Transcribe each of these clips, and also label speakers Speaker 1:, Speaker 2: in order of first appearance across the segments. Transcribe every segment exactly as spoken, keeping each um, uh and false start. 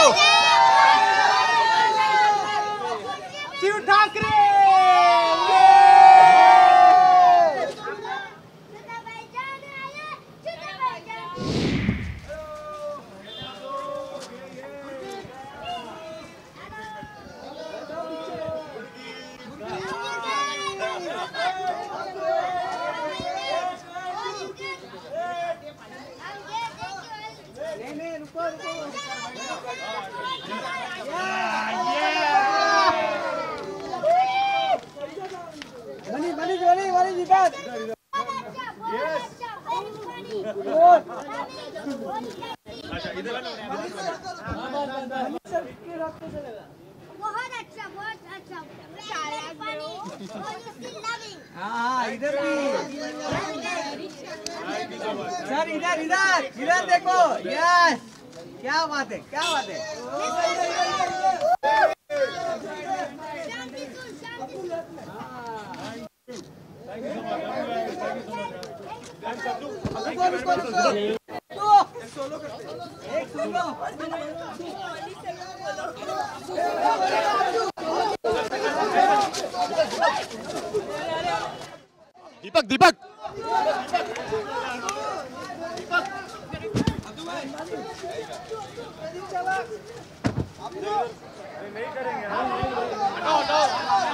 Speaker 1: शिव ठाकरे। बनी बनी बनी बनी जीत। बहुत अच्छा बहुत अच्छा। हाँ इधर भी सर, इधर इधर इधर देखो। यस, क्या बात है, क्या बात है।
Speaker 2: दीपक दीपक नहीं करेंगे। हटाओ हटाओ।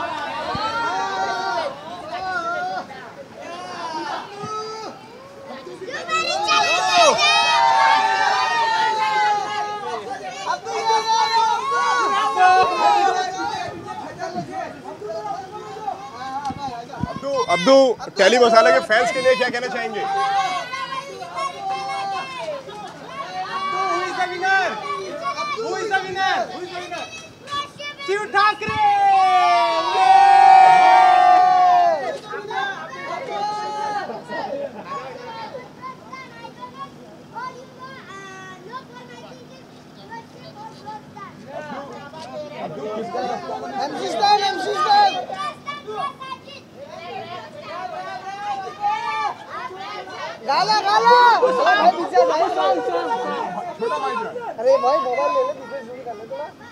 Speaker 2: अब्दू, टेली मसाला के फैंस के लिए क्या कहना चाहेंगे?
Speaker 1: शिव ठाकरे। गाला गाला अरे भाई मोबाइल ले ले, दूसरे शुरू कर ले थोड़ा।